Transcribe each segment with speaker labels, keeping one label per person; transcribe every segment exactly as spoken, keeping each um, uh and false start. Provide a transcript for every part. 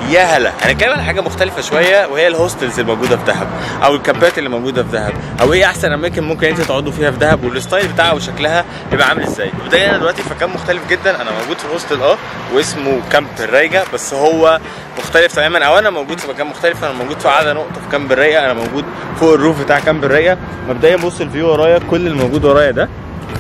Speaker 1: يا هلا، هنتكلم عن حاجه مختلفه شويه وهي الهوستلز الموجوده في دهب او الكامبات اللي موجوده في دهب او ايه احسن اماكن ممكن انت تقعدوا فيها في دهب والستايل بتاعها وشكلها بيبقى عامل ازاي. بدايه انا دلوقتي في مكان مختلف جدا، انا موجود في هوستل اه واسمه كامب الرايقه، بس هو مختلف تماما، او انا موجود في مكان مختلف. انا موجود في اعلى نقطه في كامب الرايقه، انا موجود فوق الروف بتاع كامب الرايقه. مبدئيا بص الفيو ورايا، كل اللي موجود ورايا ده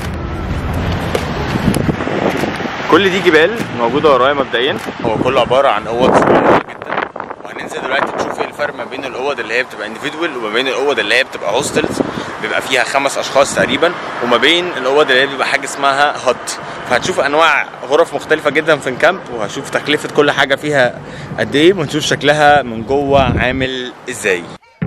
Speaker 1: كل دي جبال موجوده ورايا. مبدئيا هو كله عباره عن اوض صغيره جدا، وهننزل دلوقتي نشوف ايه الفرق ما بين الاوض اللي هي بتبقى انديفيدوال وما بين الاوض اللي هي بتبقى هوستلز بيبقى فيها خمس اشخاص تقريبا، وما بين الاوض اللي هي بيبقى حاجه اسمها هوت. فهتشوف انواع غرف مختلفه جدا في الكامب، وهشوف تكلفه كل حاجه فيها قد ايه، ونشوف شكلها من جوه عامل ازاي.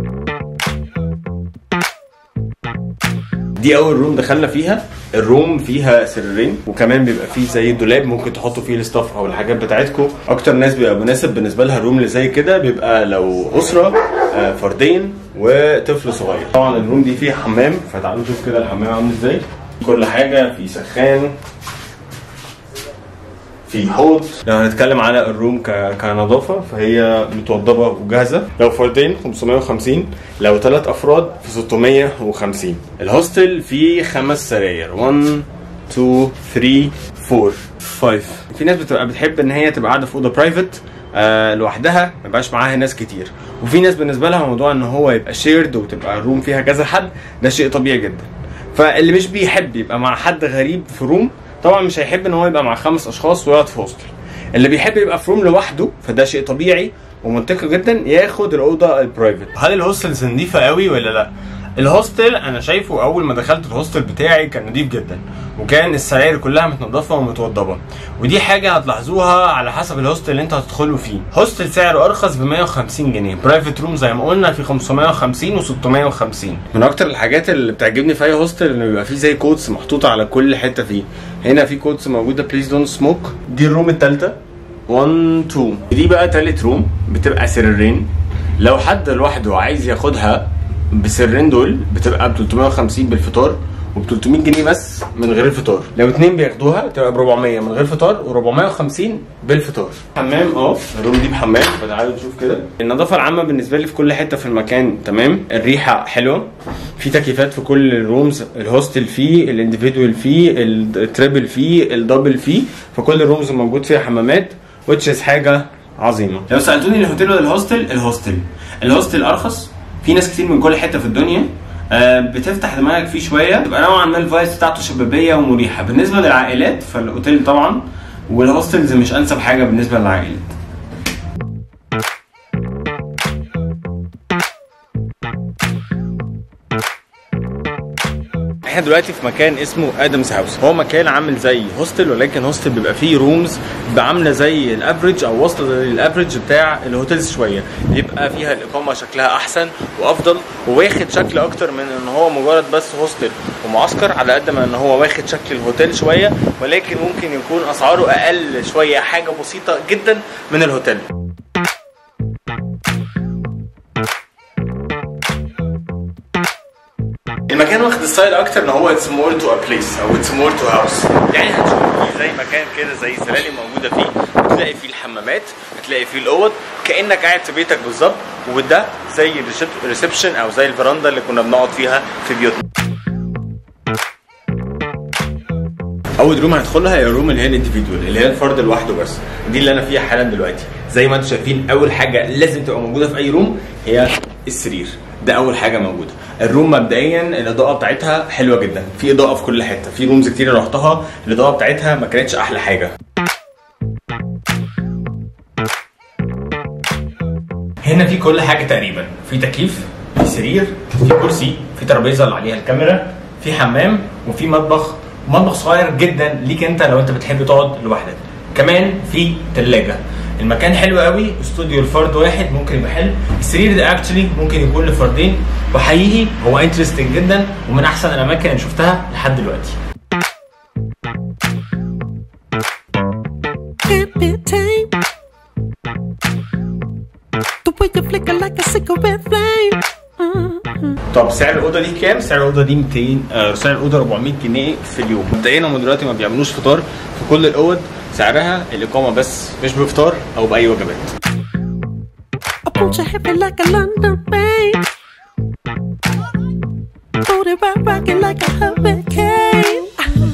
Speaker 1: دي اول روم دخلنا فيها. الروم فيها سريرين، وكمان بيبقى فيه زي دولاب ممكن تحطوا فيه الستاف او الحاجات بتاعتكم. اكتر ناس بيبقى مناسب بالنسبه لها الروم اللي زي كده بيبقى لو اسره فردين وطفل صغير. طبعا الروم دي فيها حمام، فتعالوا نشوف كده الحمام عامل ازاي. كل حاجه في سخان، في حوض. لو هنتكلم على الروم كنظافه فهي متوضبه وجاهزه. لو فردين خمسمية وخمسين، لو ثلاث افراد في ستمية وخمسين. الهوستل فيه خمس سراير، واحد اتنين تلاتة اربعة خمسة. في ناس بتبقى بتحب ان هي تبقى قاعده في اوضه برايفت آه لوحدها، ما يبقاش معاها ناس كتير. وفي ناس بالنسبه لها موضوع ان هو يبقى شيرد وتبقى الروم فيها كذا حد، ده شيء طبيعي جدا. فاللي مش بيحب يبقى مع حد غريب في روم طبعا مش هيحب ان هو يبقى مع خمس اشخاص ويقعد في هوستل. اللي بيحب يبقى في روم لوحده فده شيء طبيعي ومنطقي جدا ياخد الاوضه البرايفت. هل الهوستلز نظيفه قوي ولا لا؟ الهوستل انا شايفه اول ما دخلت الهوستل بتاعي كان نظيف جدا، وكان السراير كلها متنضفه ومتوضبه، ودي حاجه هتلاحظوها على حسب الهوستل اللي انت هتدخلوا فيه. هوستل سعره ارخص ب مية وخمسين جنيه، برايفت روم زي ما قلنا في خمسمية وخمسين و ستمية وخمسين. من اكتر الحاجات اللي بتعجبني في اي هوستل انه بيبقى فيه زي كودز محطوطه على كل حته فيه. هنا في كودز موجوده بليز دونت سموك. دي الروم الثالثه واحد اتنين. دي بقى ثالث روم بتبقى سريرين. لو حد لوحده عايز ياخدها بسرين دول بتبقى ب تلتمية وخمسين بالفطار وب تلتمية جنيه بس من غير الفطار. لو اتنين بياخدوها بتبقى ب اربعمية من غير فطار و450 بالفطار. حمام اه الروم دي بحمام، فتعالوا نشوف كده. النظافه العامه بالنسبه لي في كل حته في المكان تمام. الريحه حلوه، في تكييفات في كل الرومز. الهوستل فيه، الانديفيدوال فيه، التريبل فيه، الدبل فيه، فكل الرومز موجود فيها حمامات، وتشيز حاجه عظيمه. لو سالتوني الهوتيل ولا الهوستل، الهوستل الهوستل ارخص. في ناس كتير من كل حته في الدنيا بتفتح دماغك فيه شويه، تبقى نوعا ما الفايبس بتاعته شبابيه ومريحه. بالنسبه للعائلات فالاوتيل طبعا، والهوستلز مش انسب حاجه بالنسبه للعائلات. احنا دلوقتي في مكان اسمه ادمز هاوس. هو مكان عامل زي هوستل، ولكن هوستل بيبقى فيه رومز عامله زي الافريج او واصله زي الافريج بتاع الهوتيلز شويه، بيبقى فيها الاقامه شكلها احسن وافضل، وواخد شكل اكتر من ان هو مجرد بس هوستل ومعسكر، على قد ما ان هو واخد شكل الهوتيل شويه، ولكن ممكن يكون اسعاره اقل شويه، حاجه بسيطه جدا من الهوتيل. المكان واخد ستايل اكتر ان هو اتس مور تو ا بليس او اتس مور تو هاوس. يعني هتشوف فيه زي مكان كده زي سلالم موجوده فيه، هتلاقي فيه الحمامات، هتلاقي فيه الاوض، كانك قاعد في بيتك بالظبط. وده زي الريسبشن او زي الفراندا اللي كنا بنقعد فيها في بيوتنا. اول روم هندخلها هي الروم اللي هي الانديفيدوال، اللي هي الفرد لوحده بس. دي اللي انا فيها حالا دلوقتي. زي ما انتم شايفين اول حاجه لازم تبقى موجوده في اي روم هي السرير، ده اول حاجه موجوده. الروم مبدئيا الاضاءه بتاعتها حلوه جدا، في اضاءه في كل حته. في رومز كتير رحتها الاضاءه بتاعتها ما كانتش احلى حاجه. هنا في كل حاجه تقريبا، في تكييف، في سرير، في كرسي، في ترابيزه اللي عليها الكاميرا، في حمام، وفي مطبخ، مطبخ صغير جدا ليك انت لو انت بتحب تقعد لوحدك. كمان في ثلاجه. المكان حلو قوي، استوديو لفرد واحد ممكن يبقى حلو. السرير ده اكشلي ممكن يكون لفردين، وحقيقي هو انترستنج جدا ومن احسن الاماكن اللي شفتها لحد دلوقتي. طب سعر الاوضه دي كام؟ سعر الاوضه دي ميتين، آه سعر الاوضه اربعمية جنيه في اليوم. مبدئيا هم دلوقتي ما بيعملوش فطار في كل الاوض، سعرها الاقامه بس، مش بفطار او باي وجبات.
Speaker 2: Won't you hit me like a London rain? Booty rock rockin' like a hurricane.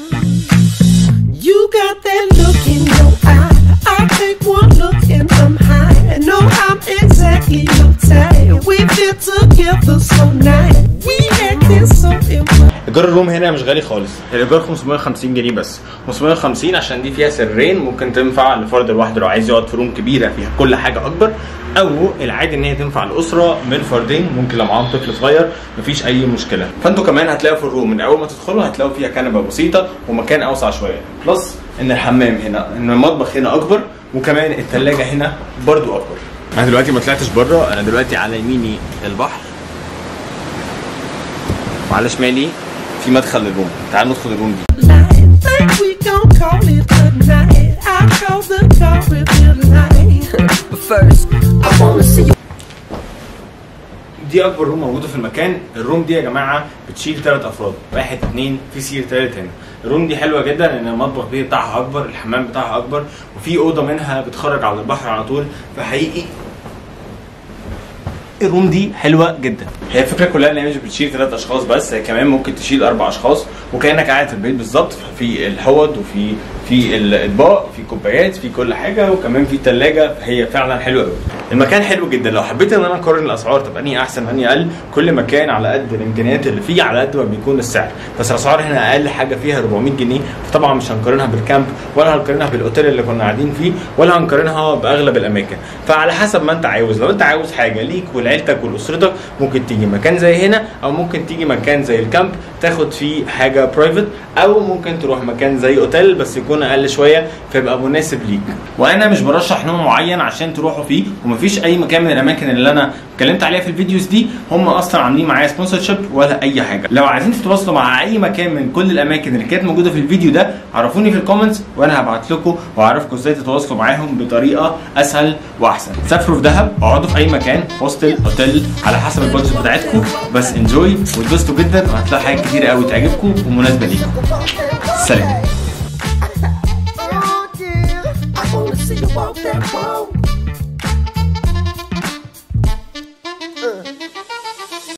Speaker 2: You got that look in your eye. I take one look and I'm high. And know I'm exactly your type. We feel together so nice. We acting so important.
Speaker 1: ايجار الروم هنا مش غالي خالص، الايجار خمسمية وخمسين جنيه بس. خمسمية وخمسين عشان دي فيها سرير، ممكن تنفع لفرد لوحده لو عايز يقعد في روم كبيره فيها كل حاجه اكبر، او العادي ان هي تنفع الاسره من فردين، ممكن لو معاهم طفل صغير مفيش اي مشكله. فانتوا كمان هتلاقوا في الروم من اول ما تدخلوا هتلاقوا فيها كنبه بسيطه ومكان اوسع شويه، بلس ان الحمام هنا، ان المطبخ هنا اكبر، وكمان الثلاجه هنا برضو اكبر. انا دلوقتي ما طلعتش بره، انا دلوقتي على يميني البحر وعلى شمالي في مدخل للروم. تعالوا ندخل الروم دي. دي اكبر روم موجوده في المكان. الروم دي يا جماعه بتشيل ثلاث افراد، واحد اثنين، في سير ثالث هنا. الروم دي حلوه جدا لان المطبخ بتاعها اكبر، الحمام بتاعها اكبر، وفي اوضه منها بتخرج على البحر على طول. فحقيقي الروم دي حلوه جدا. هي الفكره كلها ان هي مش بتشيل ثلاث اشخاص بس، هي كمان ممكن تشيل اربع اشخاص، وكانك قاعد في البيت بالظبط. في الحوض وفي في الاطباق، في كوبايات، في كل حاجه، وكمان في ثلاجه. هي فعلا حلوه قوي. المكان حلو جدا. لو حبيت ان انا اقارن الاسعار تبقى انهي احسن وانهي اقل، كل مكان على قد الامكانيات اللي فيه على قد ما بيكون السعر. بس الاسعار هنا اقل حاجه فيها أربعمية جنيه، فطبعا مش هنقارنها بالكامب، ولا هنقارنها بالاوتيل اللي كنا قاعدين فيه، ولا هنقارنها باغلب الاماكن. فعلى حسب ما انت عاوز. لو انت عاوز حاجه ليك ولعيلتك ولاسرتك، ممكن تيجي مكان زي هنا، او ممكن تيجي مكان زي الكامب تاخد فيه حاجه برايفت، او ممكن تروح مكان زي اوتيل بس يكون اقل شويه فيبقى مناسب ليك. وانا مش برشح نوع معين عشان تروحوا فيه، ومفيش اي مكان من الاماكن اللي انا اتكلمت عليها في الفيديوز دي هم اصلا عاملين معايا سبونسر شيب ولا اي حاجه. لو عايزين تتواصلوا مع اي مكان من كل الاماكن اللي كانت موجوده في الفيديو ده، عرفوني في الكومنتس وانا هبعت لكم واعرفكم ازاي تتواصلوا معاهم بطريقه اسهل واحسن. سافروا في دهب، اقعدوا في اي مكان، هوستل، اوتيل، على حسب البادجت بتاعتكم، بس انجوي واتبسطوا جدا، وهتلاقوا حاجات كتيره قوي تعجبكم ومناسبه ليكم. سلام.